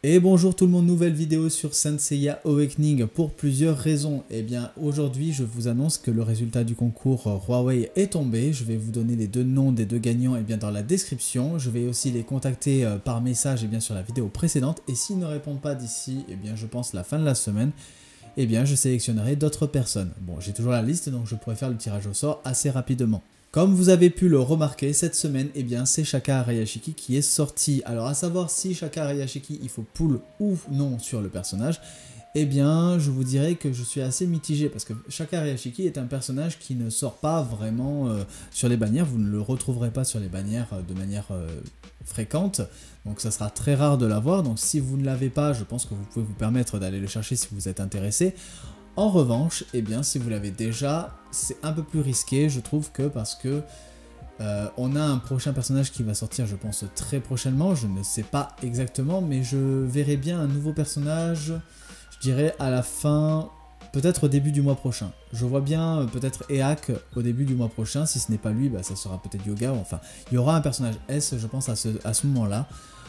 Et bonjour tout le monde, nouvelle vidéo sur Saint Seiya Awakening pour plusieurs raisons. Eh bien aujourd'hui je vous annonce que le résultat du concours Huawei est tombé. Je vais vous donner les deux noms des deux gagnants dans la description. Je vais aussi les contacter par message sur la vidéo précédente. Et s'ils ne répondent pas d'ici, je pense la fin de la semaine, je sélectionnerai d'autres personnes. Bon, j'ai toujours la liste donc je pourrai faire le tirage au sort assez rapidement. Comme vous avez pu le remarquer, cette semaine, c'est Shaka Arayashiki qui est sorti. Alors, à savoir si Shaka Arayashiki, il faut pull ou non sur le personnage, je vous dirais que je suis assez mitigé parce que Shaka Arayashiki est un personnage qui ne sort pas vraiment sur les bannières. Vous ne le retrouverez pas sur les bannières de manière fréquente. Donc, ça sera très rare de l'avoir. Donc, si vous ne l'avez pas, je pense que vous pouvez vous permettre d'aller le chercher si vous êtes intéressé. En revanche, si vous l'avez déjà, c'est un peu plus risqué, je trouve, parce que on a un prochain personnage qui va sortir, je pense, très prochainement. Je ne sais pas exactement, mais je verrai bien un nouveau personnage, je dirais, à la fin, peut-être au début du mois prochain. Je vois bien peut-être Eak au début du mois prochain. Si ce n'est pas lui, ça sera peut-être Yoga. Enfin, il y aura un personnage S, je pense, à ce moment-là.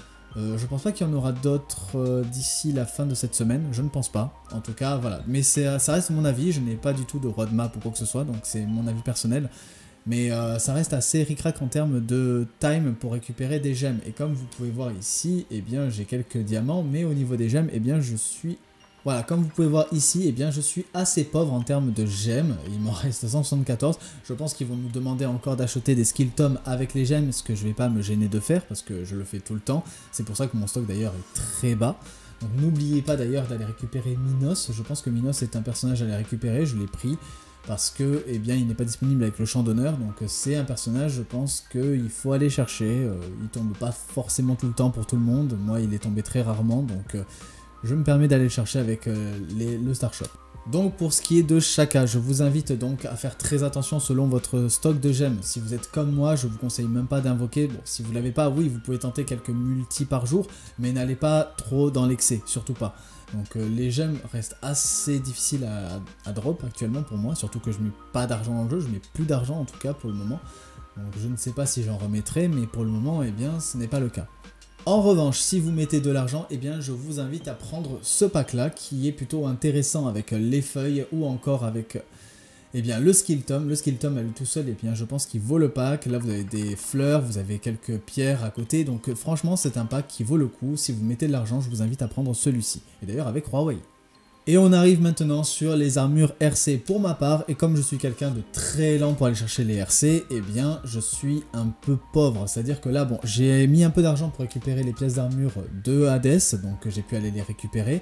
Je pense pas qu'il y en aura d'autres d'ici la fin de cette semaine, je ne pense pas, en tout cas voilà, mais ça reste mon avis, je n'ai pas du tout de roadmap ou quoi que ce soit, donc c'est mon avis personnel, mais ça reste assez ric-rac en termes de time pour récupérer des gemmes, et comme vous pouvez voir ici, j'ai quelques diamants, mais au niveau des gemmes, je suis... Voilà, comme vous pouvez voir ici, je suis assez pauvre en termes de gemmes, il m'en reste 174, je pense qu'ils vont nous demander encore d'acheter des skill tomes avec les gemmes, ce que je ne vais pas me gêner de faire, parce que je le fais tout le temps, c'est pour ça que mon stock d'ailleurs est très bas. Donc n'oubliez pas d'ailleurs d'aller récupérer Minos, je pense que Minos est un personnage à aller récupérer, je l'ai pris, parce que il n'est pas disponible avec le champ d'honneur, donc c'est un personnage, je pense qu'il faut aller chercher, il tombe pas forcément tout le temps pour tout le monde, moi il est tombé très rarement, donc... je me permets d'aller le chercher avec le Star Shop. Donc pour ce qui est de Shaka, je vous invite donc à faire très attention selon votre stock de gemmes. Si vous êtes comme moi, je vous conseille même pas d'invoquer. Bon, si vous l'avez pas, oui, vous pouvez tenter quelques multis par jour, mais n'allez pas trop dans l'excès, surtout pas. Donc les gemmes restent assez difficiles à drop actuellement pour moi, surtout que je mets pas d'argent dans le jeu, je mets plus d'argent en tout cas pour le moment. Donc je ne sais pas si j'en remettrai, mais pour le moment, ce n'est pas le cas. En revanche, si vous mettez de l'argent, je vous invite à prendre ce pack-là, qui est plutôt intéressant avec les feuilles ou encore avec le skill tome. Le skill tome à lui tout seul, je pense qu'il vaut le pack. Là, vous avez des fleurs, vous avez quelques pierres à côté. Donc franchement, c'est un pack qui vaut le coup. Si vous mettez de l'argent, je vous invite à prendre celui-ci. Et d'ailleurs avec Huawei. Et on arrive maintenant sur les armures RC pour ma part, et comme je suis quelqu'un de très lent pour aller chercher les RC, je suis un peu pauvre, c'est-à-dire que là, bon, j'ai mis un peu d'argent pour récupérer les pièces d'armure de Hades, donc j'ai pu aller les récupérer.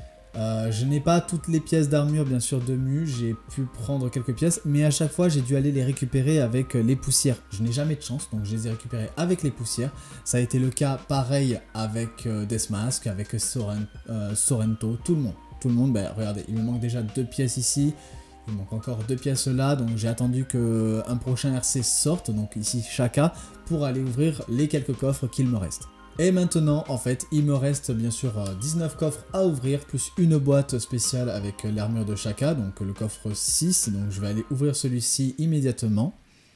Je n'ai pas toutes les pièces d'armure, bien sûr, de Mu, j'ai pu prendre quelques pièces, mais à chaque fois, j'ai dû aller les récupérer avec les poussières. Je n'ai jamais de chance, donc je les ai récupérées avec les poussières. Ça a été le cas pareil avec Deathmask, avec Sorrento, tout le monde. Tout le monde, regardez, il me manque déjà 2 pièces ici, il me manque encore 2 pièces là, donc j'ai attendu qu'un prochain RC sorte, donc ici Shaka, pour aller ouvrir les quelques coffres qu'il me reste. Et maintenant, en fait, il me reste bien sûr 19 coffres à ouvrir, plus une boîte spéciale avec l'armure de Shaka, donc le coffre 6, donc je vais aller ouvrir celui-ci immédiatement.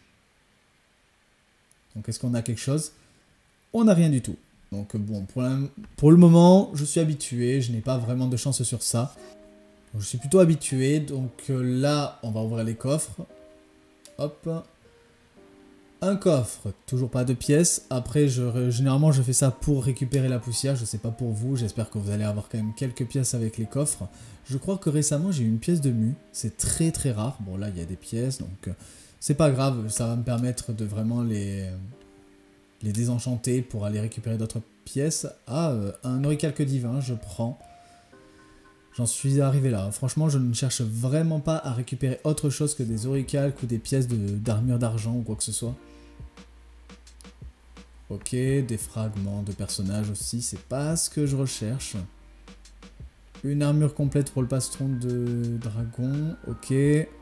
Donc est-ce qu'on a quelque chose? On n'a rien du tout. Donc bon, pour le moment, je suis habitué, je n'ai pas vraiment de chance sur ça. Donc, je suis plutôt habitué, donc là, on va ouvrir les coffres. Hop. Un coffre, toujours pas de pièces. Après, généralement, je fais ça pour récupérer la poussière, je sais pas pour vous, j'espère que vous allez avoir quand même quelques pièces avec les coffres. Je crois que récemment, j'ai eu une pièce de Mu, c'est très très rare. Bon là, il y a des pièces, donc c'est pas grave, ça va me permettre de vraiment les désenchanter pour aller récupérer d'autres pièces. Ah, un orichalque divin, je prends. J'en suis arrivé là. Franchement, je ne cherche vraiment pas à récupérer autre chose que des orichalques ou des pièces d'armure d'argent ou quoi que ce soit. Ok, des fragments de personnages aussi, c'est pas ce que je recherche. Une armure complète pour le plastron de dragon, ok.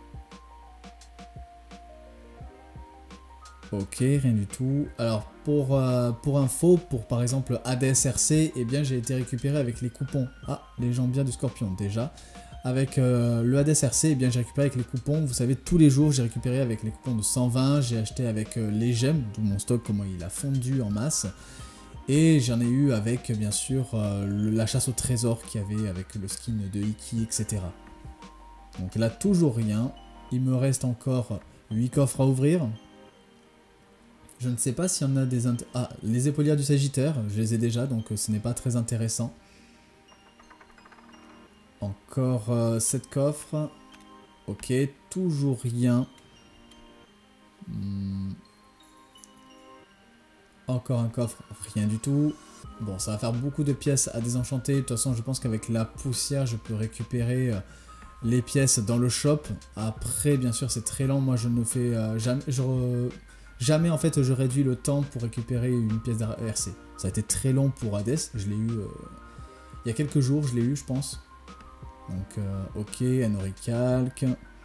Ok, rien du tout. Alors, pour info, pour par exemple Hades RC, j'ai été récupéré avec les coupons. Ah, les jambières du scorpion, déjà. Avec le Hades RC, j'ai récupéré avec les coupons. Vous savez, tous les jours, j'ai récupéré avec les coupons de 120. J'ai acheté avec les gemmes, d'où mon stock, comment il a fondu en masse. Et j'en ai eu avec, bien sûr, la chasse au trésor qu'il y avait avec le skin de Iki, etc. Donc là, toujours rien. Il me reste encore 8 coffres à ouvrir. Je ne sais pas s'il y en a des... Ah, les épaulières du Sagittaire, je les ai déjà, donc ce n'est pas très intéressant. Encore 7 coffres. Ok, toujours rien. Encore un coffre, rien du tout. Bon, ça va faire beaucoup de pièces à désenchanter. De toute façon, je pense qu'avec la poussière, je peux récupérer les pièces dans le shop. Après, bien sûr, c'est très lent. Moi, je ne fais jamais, en fait, je réduis le temps pour récupérer une pièce d'RC. Ça a été très long pour Hades. Je l'ai eu il y a quelques jours, je l'ai eu, je pense. Donc, ok, Henry Calque.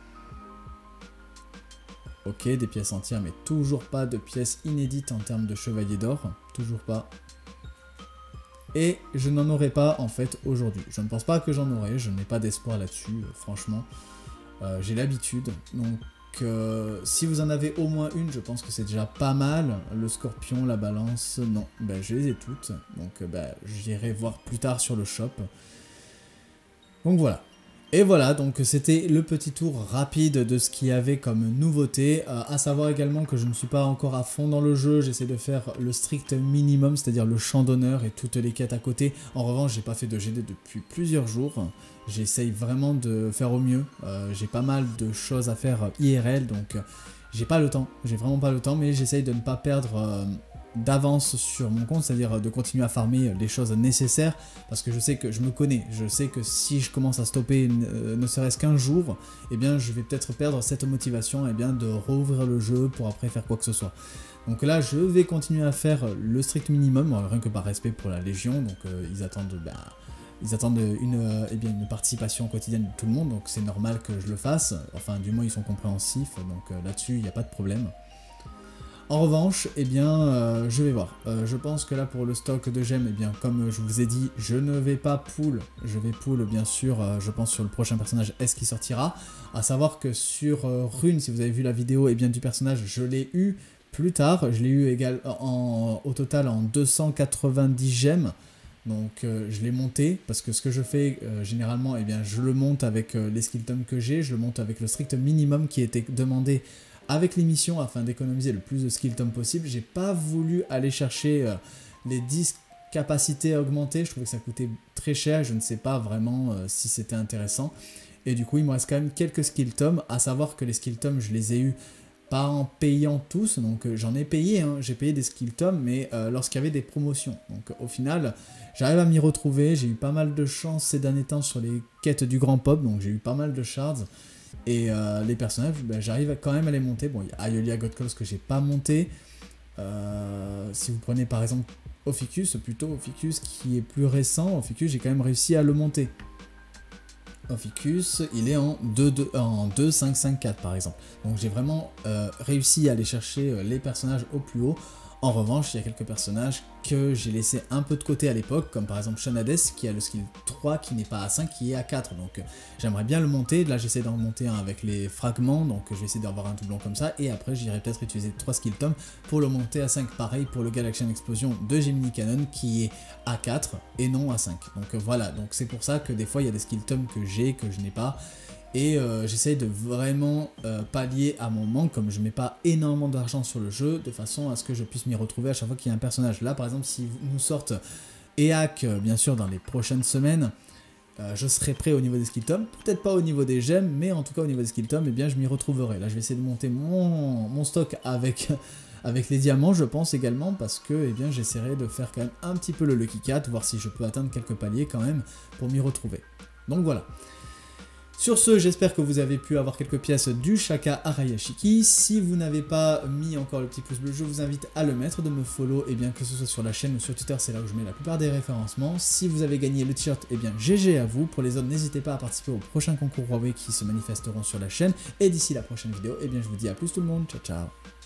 Ok, des pièces entières, mais toujours pas de pièces inédites en termes de chevalier d'or. Toujours pas. Et je n'en aurai pas, en fait, aujourd'hui. Je ne pense pas que j'en aurai. Je n'ai pas d'espoir là-dessus, franchement. J'ai l'habitude. Donc, si vous en avez au moins une, je pense que c'est déjà pas mal. Le scorpion, la balance, non. Ben, je les ai toutes. Donc, j'irai voir plus tard sur le shop. Donc, voilà. Et voilà, donc c'était le petit tour rapide de ce qu'il y avait comme nouveauté. À savoir également que je ne suis pas encore à fond dans le jeu, j'essaie de faire le strict minimum, c'est-à-dire le champ d'honneur et toutes les quêtes à côté. En revanche, j'ai pas fait de GD depuis plusieurs jours. J'essaye vraiment de faire au mieux. J'ai pas mal de choses à faire IRL, donc j'ai pas le temps. J'ai vraiment pas le temps, mais j'essaye de ne pas perdre d'avance sur mon compte, c'est-à-dire de continuer à farmer les choses nécessaires, parce que je sais que je me connais, je sais que si je commence à stopper ne serait-ce qu'un jour, eh bien je vais peut-être perdre cette motivation de rouvrir le jeu pour après faire quoi que ce soit. Donc là je vais continuer à faire le strict minimum, rien que par respect pour la Légion, donc ils attendent une participation quotidienne de tout le monde, donc c'est normal que je le fasse, enfin du moins ils sont compréhensifs, donc là-dessus il n'y a pas de problème. En revanche, je vais voir. Je pense que là, pour le stock de gemmes, comme je vous ai dit, je ne vais pas pool. Je vais pool, bien sûr, je pense sur le prochain personnage S qui sortira. À savoir que sur Rune, si vous avez vu la vidéo du personnage, je l'ai eu plus tard. Je l'ai eu au total en 290 gemmes. Donc je l'ai monté, parce que ce que je fais généralement, je le monte avec les skill tomes que j'ai. Je le monte avec le strict minimum qui était demandé avec l'émission afin d'économiser le plus de skill tom possible. J'ai pas voulu aller chercher les 10 capacités augmentées, je trouvais que ça coûtait très cher, je ne sais pas vraiment si c'était intéressant. Et du coup il me reste quand même quelques skill tomes, à savoir que les skill tomes je les ai eu pas en payant tous, donc j'en ai payé, j'ai payé des skill tomes, mais lorsqu'il y avait des promotions. Donc au final, j'arrive à m'y retrouver, j'ai eu pas mal de chance ces derniers temps sur les quêtes du grand pop, donc j'ai eu pas mal de shards. Et les personnages, j'arrive quand même à les monter. Bon, il y a Aeolia Godcalls que j'ai pas monté. Si vous prenez par exemple Ophiuchus, qui est plus récent, Ophiuchus j'ai quand même réussi à le monter. Ophiuchus, il est en 2.5.5.4 par exemple. Donc j'ai vraiment réussi à aller chercher les personnages au plus haut. En revanche, il y a quelques personnages que j'ai laissé un peu de côté à l'époque, comme par exemple Hades qui a le skill 3 qui n'est pas à 5, qui est à 4. Donc j'aimerais bien le monter. Là, j'essaie d'en monter un avec les fragments, donc je vais essayer d'avoir un doublon comme ça. Et après, j'irai peut-être utiliser 3 skill tomes pour le monter à 5. Pareil pour le Galaxian Explosion de Gemini Cannon qui est à 4 et non à 5. Donc voilà, donc c'est pour ça que des fois, il y a des skill tomes que j'ai, que je n'ai pas. Et j'essaye de vraiment pallier à mon manque, comme je mets pas énormément d'argent sur le jeu, de façon à ce que je puisse m'y retrouver à chaque fois qu'il y a un personnage. Là par exemple, si nous sortent EAC, bien sûr dans les prochaines semaines, je serai prêt au niveau des skill tomes, peut-être pas au niveau des gemmes, mais en tout cas au niveau des skill tomes, je m'y retrouverai. Là je vais essayer de monter mon stock avec les diamants, je pense également, parce que j'essaierai de faire quand même un petit peu le Lucky Cat, voir si je peux atteindre quelques paliers quand même pour m'y retrouver. Donc voilà. Sur ce, j'espère que vous avez pu avoir quelques pièces du Shaka Arayashiki. Si vous n'avez pas mis encore le petit pouce bleu, je vous invite à le mettre, de me follow, que ce soit sur la chaîne ou sur Twitter, c'est là où je mets la plupart des référencements. Si vous avez gagné le t-shirt, GG à vous. Pour les autres, n'hésitez pas à participer aux prochains concours Huawei qui se manifesteront sur la chaîne. Et d'ici la prochaine vidéo, je vous dis à plus tout le monde. Ciao, ciao.